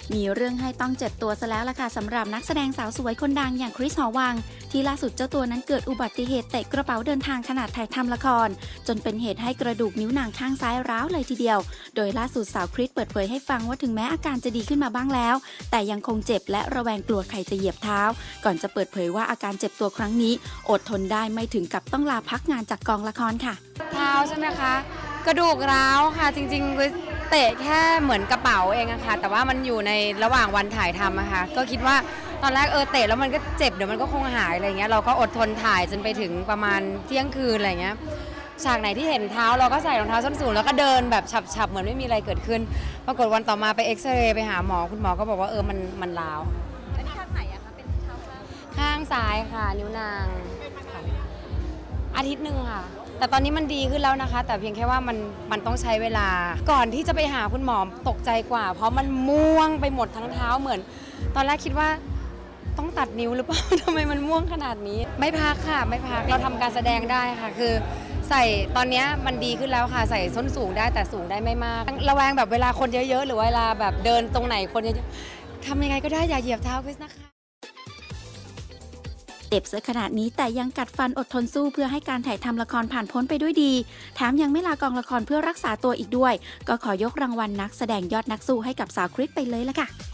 มีเรื่องให้ต้องเจ็บตัวซะแล้วล่ะค่ะสำหรับนักแสดงสาวสวยคนดังอย่างคริสหอวังที่ล่าสุดเจ้าตัวนั้นเกิดอุบัติเหตุเตะกระเป๋าเดินทางขณะถ่ายทำละครจนเป็นเหตุให้กระดูกนิ้วนางข้างซ้ายร้าวเลยทีเดียวโดยล่าสุดสาวคริสเปิดเผยให้ฟังว่าถึงแม้อาการจะดีขึ้นมาบ้างแล้วแต่ยังคงเจ็บและระแวงกลัวใครจะเหยียบเท้าก่อนจะเปิดเผยว่าอาการเจ็บตัวครั้งนี้อดทนได้ไม่ถึงกับต้องลาพักงานจากกองละครค่ะเท้าใช่ไหมคะกระดูกร้าวค่ะจริงๆเตะแค่เหมือนกระเป๋าเองอะค่ะแต่ว่ามันอยู่ในระหว่างวันถ่ายทำอะค่ะก็คิดว่าตอนแรกเตะแล้วมันก็เจ็บเดี๋ยวมันก็คงหายอะไรเงี้ยเราก็อดทนถ่ายจนไปถึงประมาณเที่ยงคืนอะไรเงี้ยฉากไหนที่เห็นเท้าเราก็ใส่รองเท้าส้นสูงแล้วก็เดินแบบฉับๆเหมือนไม่มีอะไรเกิดขึ้นปรากฏวันต่อมาไปเอ็กซเรย์ไปหาหมอคุณหมอก็บอกว่ามันร้าวอันนี้ข้างไหนอะคะเป็นเท้าข้างซ้ายค่ะนิ้วนางอาทิตย์หนึ่งค่ะแต่ตอนนี้มันดีขึ้นแล้วนะคะแต่เพียงแค่ว่ามันต้องใช้เวลาก่อนที่จะไปหาคุณหมอตกใจกว่าเพราะมันม่วงไปหมดทั้งเท้าเหมือนตอนแรกคิดว่าต้องตัดนิ้วหรือเปล่า ทำไมมันม่วงขนาดนี้ไม่พักค่ะไม่พักเราทำการแสดงได้ค่ะคือใส่ตอนนี้มันดีขึ้นแล้วค่ะใส่ส้นสูงได้แต่สูงได้ไม่มากระแวงแบบเวลาคนเยอะๆหรือเวลาแบบเดินตรงไหนคนเยอะๆทำยังไงก็ได้อย่าเหยียบเท้าคริสนะคะเจ็บซะขนาดนี้แต่ยังกัดฟันอดทนสู้เพื่อให้การถ่ายทำละครผ่านพ้นไปด้วยดีแถมยังไม่ลากองละครเพื่อรักษาตัวอีกด้วยก็ขอยกรางวัลนักแสดงยอดนักสู้ให้กับสาวคริสไปเลยละค่ะ